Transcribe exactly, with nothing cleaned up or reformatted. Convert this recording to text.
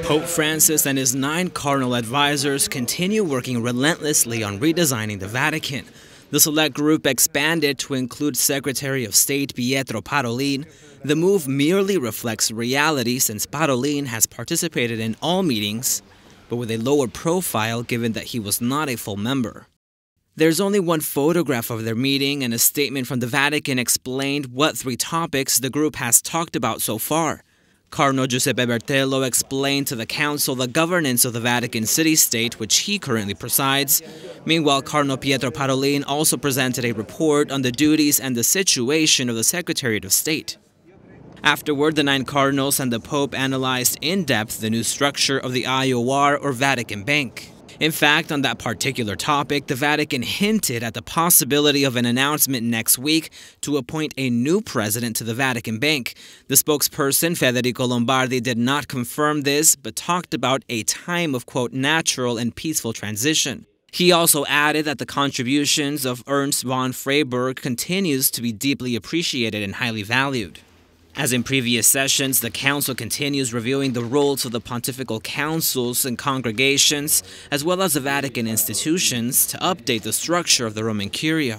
Pope Francis and his nine cardinal advisors continue working relentlessly on redesigning the Vatican. The select group expanded to include Secretary of State Pietro Parolin. The move merely reflects reality since Parolin has participated in all meetings, but with a lower profile given that he was not a full member. There's only one photograph of their meeting, and a statement from the Vatican explained what three topics the group has talked about so far. Cardinal Giuseppe Bertello explained to the Council the governance of the Vatican city-state, which he currently presides. Meanwhile, Cardinal Pietro Parolin also presented a report on the duties and the situation of the Secretariat of State. Afterward, the nine cardinals and the Pope analyzed in depth the new structure of the I O R, or Vatican Bank. In fact, on that particular topic, the Vatican hinted at the possibility of an announcement next week to appoint a new president to the Vatican Bank. The spokesperson, Federico Lombardi, did not confirm this, but talked about a time of, quote, natural and peaceful transition. He also added that the contributions of Ernst von Freiburg continues to be deeply appreciated and highly valued. As in previous sessions, the Council continues reviewing the roles of the pontifical councils and congregations, as well as the Vatican institutions, to update the structure of the Roman Curia.